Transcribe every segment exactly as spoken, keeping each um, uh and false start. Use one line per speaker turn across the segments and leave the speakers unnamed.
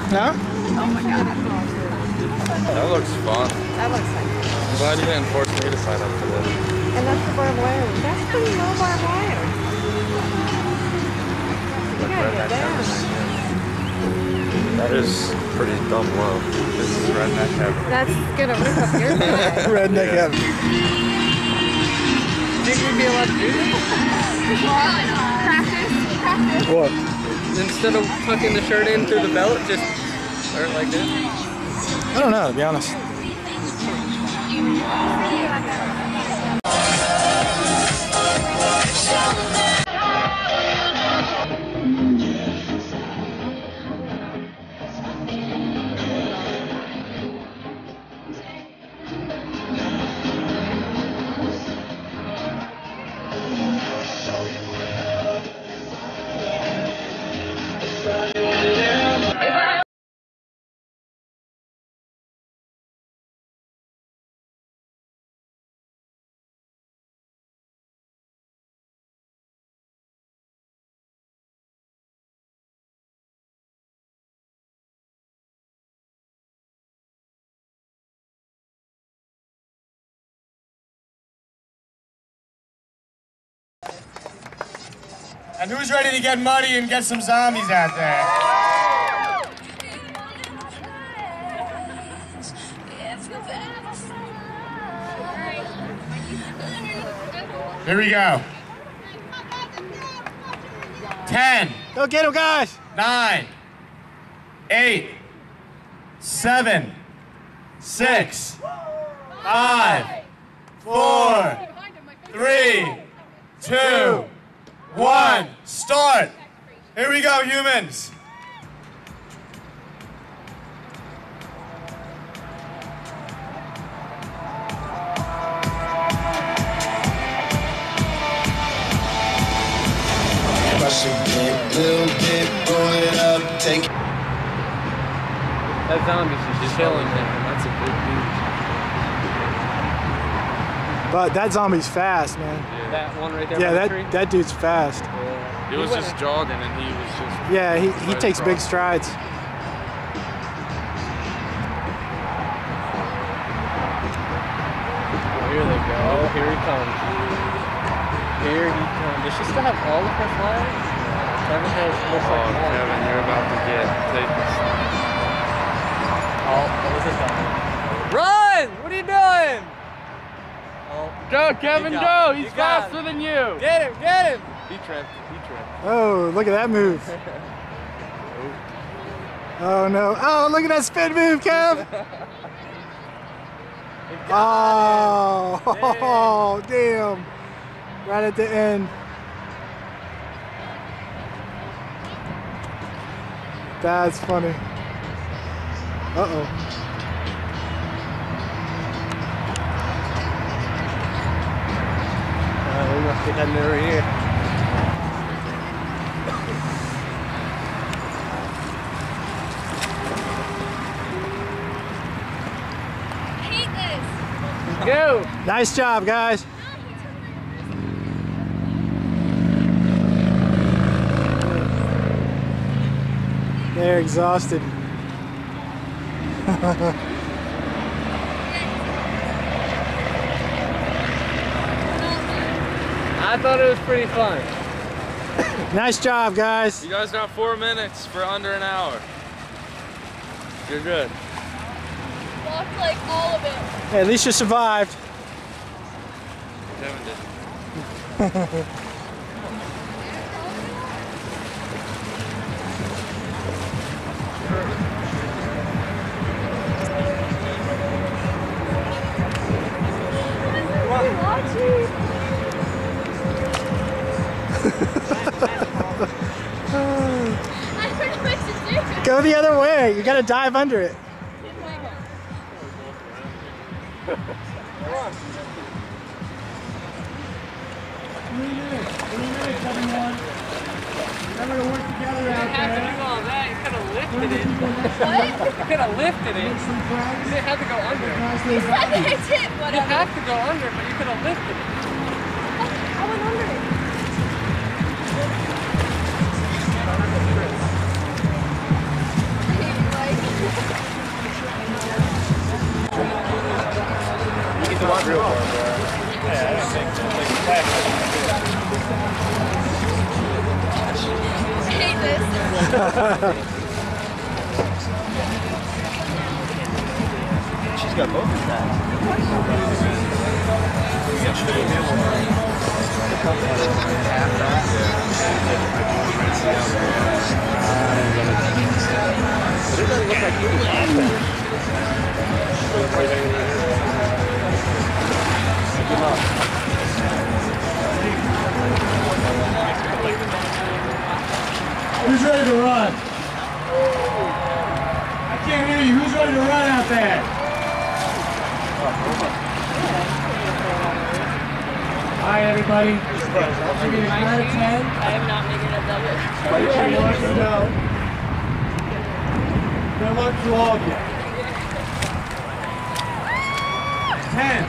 No?
Oh my god.
That looks fun.
That looks fun.
I'm glad you didn't force me to sign up for this.
And that's the barbed wire. That's pretty low barbed wire. You gotta get down.
That is pretty dumb low. This is redneck heaven.
That's gonna rip up your back.
Redneck
Yeah.
heaven.
Think we'd be allowed to do this? Practice. Practice.
What?
Instead of tucking the shirt in through the belt, just start like this?
I don't know, to be honest.
And who's ready to get muddy and get some zombies out there? Here we go. Ten.
Go get him, guys!
Nine. Eight. Seven. Six. Five. Four. Three. Two. One, start. Here we go, humans.
Brush a bit, little bit, roll it up, take it.
That zombie's just chilling there. That's a big dude.
But that zombie's fast, man.
Yeah. That one right there.
Yeah,
by
that,
the tree?
that dude's fast.
Yeah.
He was just jogging and he was just...
Yeah, he, he
right
takes
across.
big strides.
Oh, here they go. Oh, here he comes. Here he comes. Does she still have all of her flags? Kevin has looks
Oh,
like one.
Kevin, you're about to get taken.
Oh, what was it done? Run! What are you doing? Oh,
Go, Kevin,
You
go!
got it.
He's
You got
faster
it.
than you!
get him, get him! He tripped, he tripped.
Oh, look at that move. Oh, no. Oh, look at that spin move, Kev! Oh, oh, damn. Right at the end. That's funny. Uh-oh.
Uh, we must be heading over here. Go!
Nice job, guys. They're exhausted.
I thought it was pretty fun.
Nice job, guys.
You guys got four minutes for under an hour. You're good.
Walked like all of it.
Hey, at least you survived.
Kevin did.
Go the other way. You gotta dive under it.
Three minutes. Three minutes, everyone. Remember to work together out
You didn't have to
there.
do all that. You could have lifted it. What? You could have lifted it.
Make some friends.
You didn't have to go under.
Guys, they got you.
I did,
You
whatever.
have to go under, but you could have lifted it.
I went under it. Like,
You get the one real far, bro. Yeah, I don't think so. It's like plastic.
I hate this.
She's got both of that. But it doesn't look like you can add that. Good luck.
Who's ready to run? I can't hear you. Who's ready to run out there? Hi, everybody. Should we nine or ten?
I am not making a double.
Make sure you let them know. Good luck to all of you. Ten.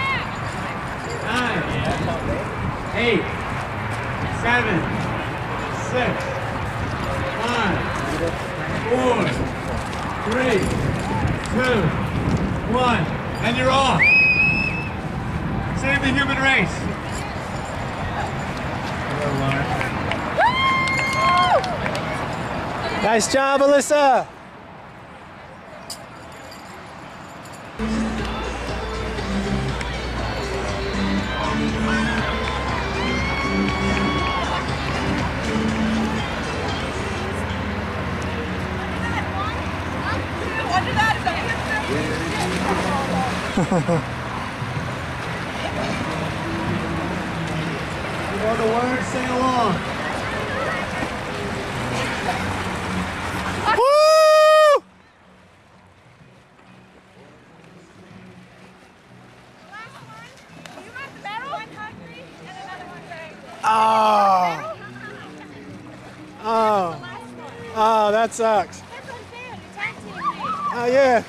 Nine. Eight. Seven. Six. Five. Four. Three. Two. One. And you're off. Save the human race.
Nice job, Alyssa.
You know the words, sing along.
Woo! Oh. Oh. Oh, that sucks. Oh, yeah.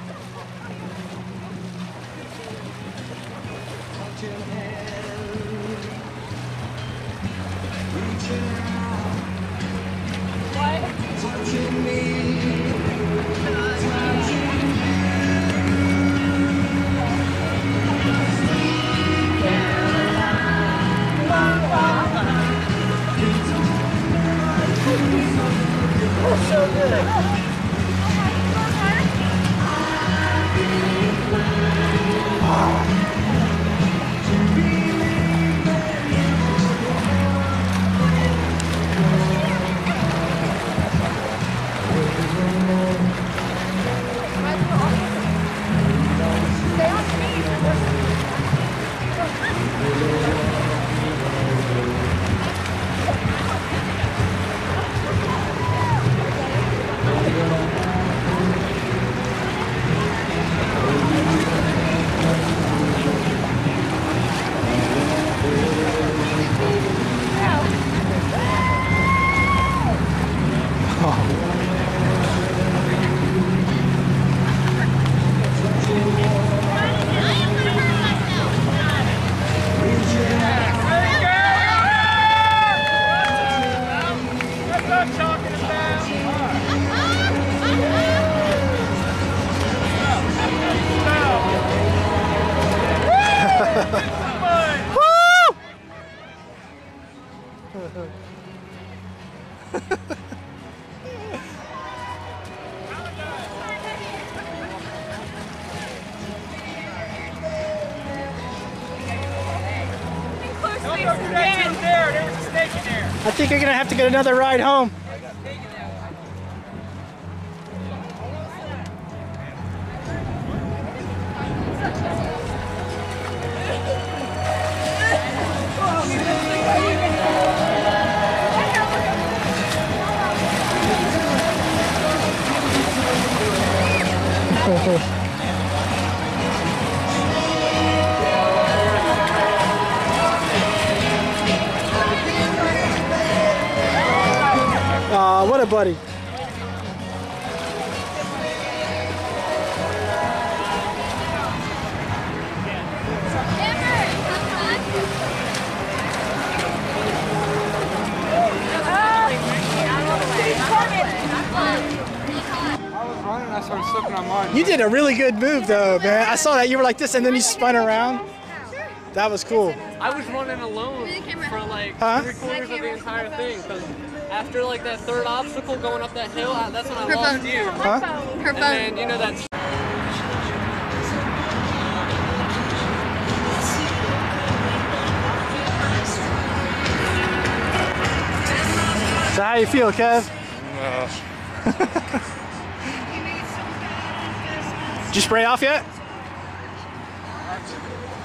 I think you're gonna have to get another ride home. Aw, what a buddy. You did a really good move though, man. I saw that you were like this and then you spun around. That was cool.
I was running alone for like
Huh?
three quarters of the entire thing. Cause after like that third obstacle going up that hill, I, that's when I
Her
lost
phone.
you.
Huh?
Her
And
phone.
then you know that.
So how you feel, Kev? Did you spray off yet?